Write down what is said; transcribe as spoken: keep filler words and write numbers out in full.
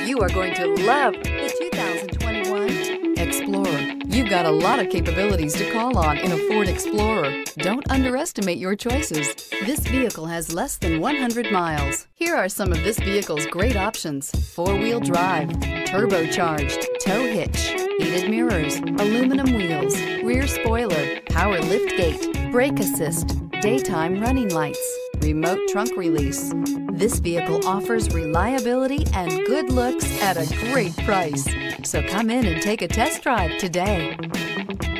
You are going to love the two thousand twenty-one Explorer. You've got a lot of capabilities to call on in a Ford Explorer. Don't underestimate your choices. This vehicle has less than one hundred miles. Here are some of this vehicle's great options: four-wheel drive, turbocharged, tow hitch, heated mirrors, aluminum wheels, rear spoiler, power liftgate, brake assist, daytime running lights, remote trunk release. This vehicle offers reliability and good looks at a great price. So come in and take a test drive today.